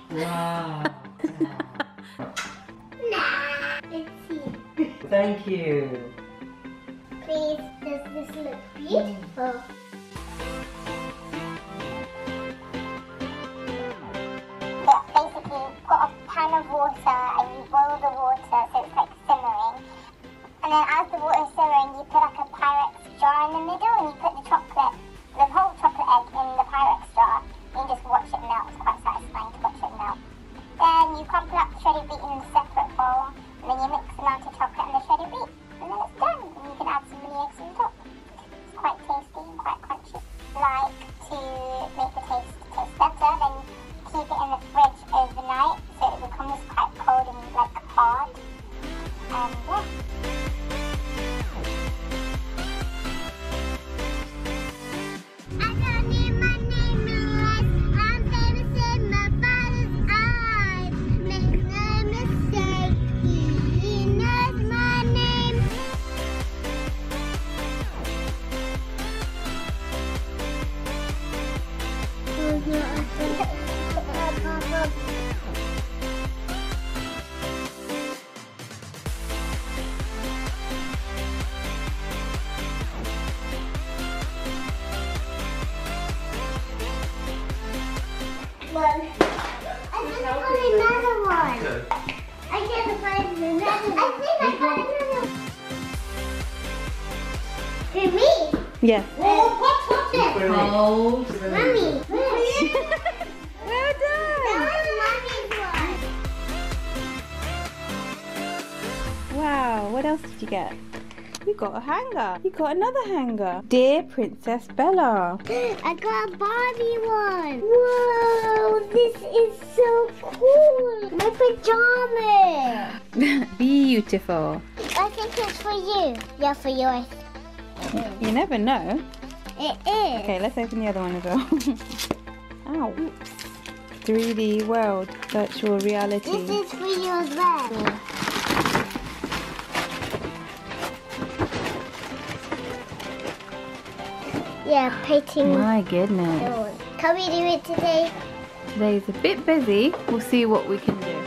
Wow. Nah, let's see. Thank you. Please, does this look beautiful? Basically, you've got a pan of water and you boil the water so it's like simmering. And then as the water is simmering, you put like a Pyrex jar in the middle and you put the whole chocolate egg in the Pyrex jar. You can just watch it melt. It's quite satisfying to watch it melt. Then you crumple up the shredded wheat in a separate bowl, and then you mix the melted chocolate and the shredded wheat, and then it's done. And you can add some mini eggs on top. It's quite tasty and quite crunchy. Like to make the taste better, then keep it in the fridge overnight so it becomes quite cold and like hard. And yeah. I think I found another one. I can't find another one. I think I found another one. For me? Yes. What's it? Oh, Mommy. Well done. That was Mommy's one. Wow, what else did you get? You got a hanger. You got another hanger. Dear Princess Bella. I got a Barbie one. Whoa, this is so cool. My pajamas. Beautiful. I think it's for you. Yeah, for yours. You never know. It is. Okay, let's open the other one as well. Ow. 3D world, virtual reality. This is for you as well. Yeah, painting. My goodness. Can we do it today? Today's a bit busy. We'll see what we can do.